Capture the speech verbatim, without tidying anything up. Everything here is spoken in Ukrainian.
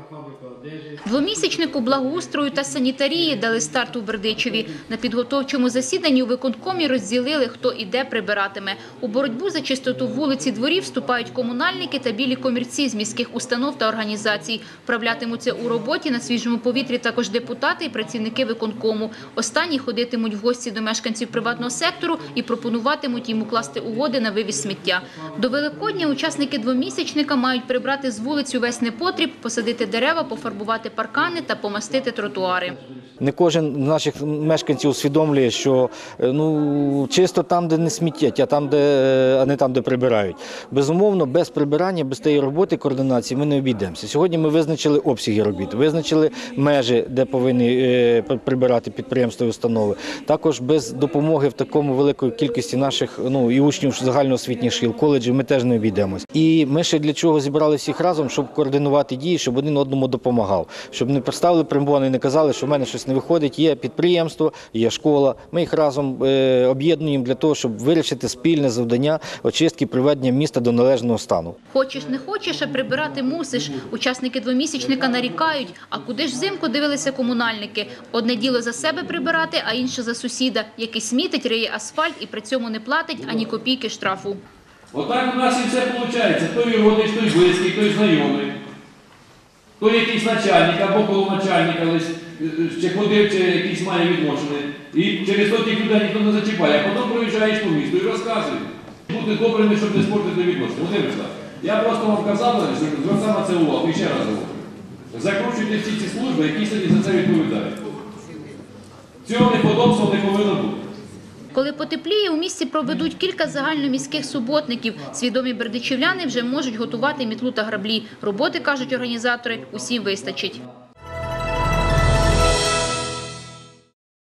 Двомісячнику благоустрою та санітарії дали старт у Бердичеві. На підготовчому засіданні у виконкомі розділили, хто і де прибиратиме. У боротьбу за чистоту вулиць і дворів вступають комунальники та білі комірці з міських установ та організацій. Вправлятимуться у роботі на свіжому повітрі також депутати і працівники виконкому. Останні ходитимуть в гості до мешканців приватного сектору і пропонуватимуть їм укласти угоди на вивіз сміття. До Великодня учасники двомісячника мають прибрати з вулиць увесь непотріб, посадити дерева, пофарбувати паркани та помастити тротуари. Не кожен з наших мешканців усвідомлює, що ну, чисто там, де не сміттять, а, там, де, а не там, де прибирають. Безумовно, без прибирання, без тієї роботи, координації ми не обійдемося. Сьогодні ми визначили обсяги робіт, визначили межі, де повинні е, прибирати підприємства і установи. Також без допомоги в такому великої кількості наших ну, і учнів загальноосвітніх шкіл, коледжів ми теж не обійдемося. І ми ще для чого зібрали всіх разом, щоб координувати дії, щоб один одному допомагав. Щоб не поставили примбони і не казали, що в мене щось не виходить. Є підприємство, є школа. Ми їх разом е, об'єднуємо для того, щоб вирішити спільне завдання очистки приведення міста до належного стану. Хочеш не хочеш, а прибирати мусиш. Учасники двомісячника нарікають. А куди ж взимку дивилися комунальники? Одне діло за себе прибирати, а інше за сусіда, який смітить, риє асфальт і при цьому не платить ані копійки штрафу. Отак у нас і все виходить. Той родич, той близький, той знайомий. То якийсь начальник або колоначальник, але ще ходив, чи якийсь має відношення. І через то тих людей ніхто не зачіпає. А потім проїжджаєш по місту і розказуєш. Бути добрими, щоб не спортити відношення. Володимир Слав, я просто вам казав, що зверніть на це увагу. І ще раз говорю. Закручуйте всі ці служби, які сьогодні за це відповідають. Цього неподобства не повинно бути. Коли потепліє, у місті проведуть кілька загальноміських суботників. Свідомі бердичівляни вже можуть готувати мітлу та граблі. Роботи, кажуть організатори, усім вистачить.